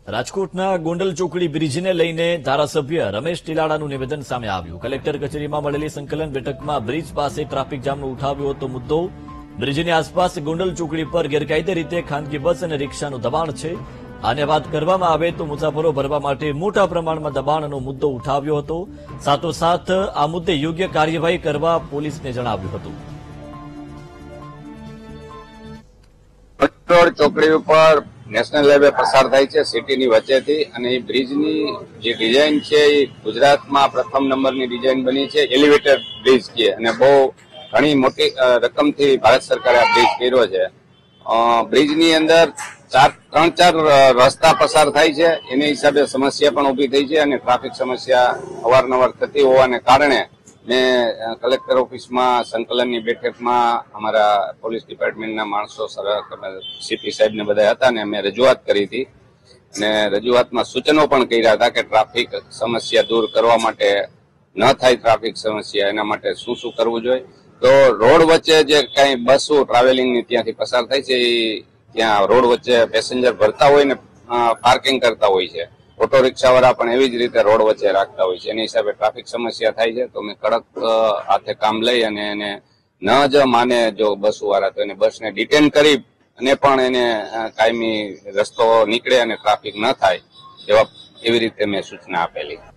રાજકોટના ગોંડલ ચોકડી બ્રિજને લઈને ધારાસભ્ય રમેશ ટીલાડાનું નિવેદન સામે આવ્યું। કલેક્ટર કચેરીમાં મળેલી સંકલન બેઠકમાં બ્રિજ પાસે ટ્રાફિક જામનો ઉઠાવ્યો હતો મુદ્દો। બ્રિજની આસપાસ ગોંડલ ચોકડી પર ગેરકાયદે રીતે ખાનગી બસ અને રિક્ષાનું દબાણ છે। આને વાત કરવામાં આવે તો મુસાફરો ભરવા માટે મોટા પ્રમાણમાં દબાણનો મુદ્દો ઉઠાવ્યો હતો। સાથોસાથ આ મુદ્દે યોગ્ય કાર્યવાહી કરવા પોલીસને જણાવ્યું હતું। ચોકડી ઉપર નેશનલ હાઈવે પસાર થાય છે સિટીની વચ્ચેથી, અને એ બ્રિજની જે ડિઝાઇન છે એ ગુજરાતમાં પ્રથમ નંબરની ડિઝાઇન બની છે। એલિવેટેડ બ્રિજ છે અને બહુ ઘણી મોટી રકમથી ભારત સરકારે આ બ્રિજ કર્યો છે। બ્રિજની અંદર ત્રણ ચાર રસ્તા પસાર થાય છે, એની હિસાબે સમસ્યા પણ ઉભી થઈ છે અને ટ્રાફિક સમસ્યા અવારનવાર થતી હોવાને કારણે મેં કલેક્ટર ઓફિસમાં સંકલનની બેઠકમાં અમારા પોલીસ ડિપાર્ટમેન્ટના માણસો સીપી સાહેબને બધા હતા ને અમે રજૂઆત કરી હતી, અને રજૂઆતમાં સૂચનો પણ કર્યા હતા કે ટ્રાફિક સમસ્યા દૂર કરવા માટે ન થાય ટ્રાફિક સમસ્યા એના માટે શું શું કરવું જોઈએ। તો રોડ વચ્ચે જે કઈ બસો ટ્રાવેલિંગની ત્યાંથી પસાર થાય છે એ ત્યાં રોડ વચ્ચે પેસેન્જર ભરતા હોય ને પાર્કિંગ કરતા હોય છે। ઓટો રિક્ષાવાળા પણ એવી જ રીતે રોડ વચ્ચે રાખતા હોય છે, એની હિસાબે ટ્રાફિક સમસ્યા થાય છે। તો મેં કડક હાથે કામ લઈ અને એને ન જ માને જો બસવાળા તો એને બસને ડિટેન કરી અને પણ એને કાયમી રસ્તો નીકળે અને ટ્રાફિક ન થાય એવી રીતે મેં સૂચના આપેલી।